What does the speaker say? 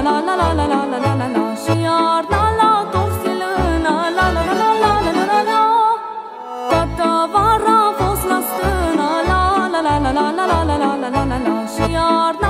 la la la la la la la la la. Și iarna la torsilână, la la la la la la la la la. Toată vara a fost la stână, la la la la la la la la la la la la. Și iarna